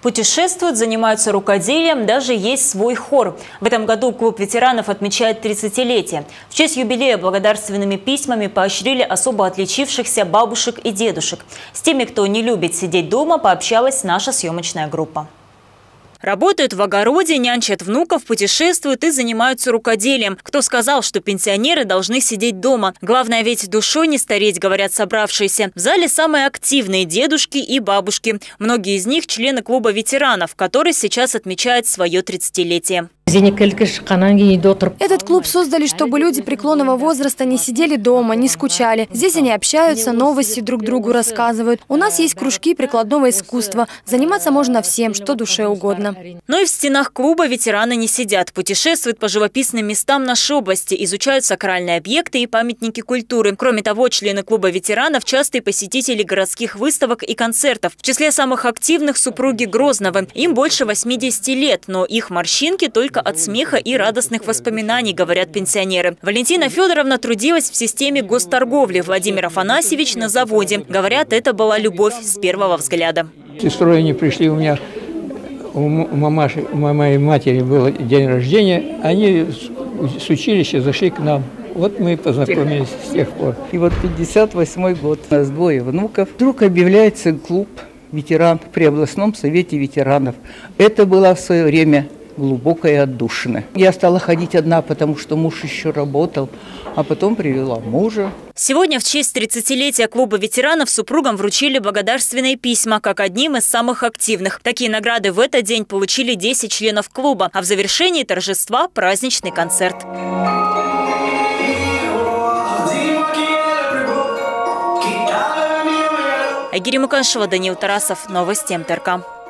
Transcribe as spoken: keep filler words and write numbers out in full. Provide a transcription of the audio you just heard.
Путешествуют, занимаются рукоделием, даже есть свой хор. В этом году клуб ветеранов отмечает тридцатилетие. В честь юбилея благодарственными письмами поощрили особо отличившихся бабушек и дедушек. С теми, кто не любит сидеть дома, пообщалась наша съемочная группа. Работают в огороде, нянчат внуков, путешествуют и занимаются рукоделием. Кто сказал, что пенсионеры должны сидеть дома? Главное ведь душой не стареть, говорят собравшиеся. В зале самые активные дедушки и бабушки. Многие из них члены клуба ветеранов, который сейчас отмечает свое тридцатилетие. Этот клуб создали, чтобы люди преклонного возраста не сидели дома, не скучали. Здесь они общаются, новости друг другу рассказывают. У нас есть кружки прикладного искусства. Заниматься можно всем, что душе угодно. Но и в стенах клуба ветераны не сидят. Путешествуют по живописным местам нашей области, изучают сакральные объекты и памятники культуры. Кроме того, члены клуба ветеранов – частые посетители городских выставок и концертов. В числе самых активных – супруги Грозного. Им больше восьмидесяти лет, но их морщинки только от смеха и радостных воспоминаний, говорят пенсионеры. Валентина Федоровна трудилась в системе госторговли, Владимир Афанасьевич на заводе. Говорят, это была любовь с первого взгляда. Сестрой они пришли, у меня, у мамаши, у моей матери был день рождения, они с училища зашли к нам. Вот мы познакомились с тех пор. И вот пятьдесят восьмой год, у нас двое внуков. Вдруг объявляется клуб ветеран при областном совете ветеранов. Это было в свое время глубоко и отдушина. Я стала ходить одна, потому что муж еще работал, а потом привела мужа. Сегодня в честь тридцатилетия клуба ветеранов супругам вручили благодарственные письма, как одним из самых активных. Такие награды в этот день получили десять членов клуба, а в завершении торжества праздничный концерт. Айгири Мукашева, Даниил Тарасов, новости МТРК.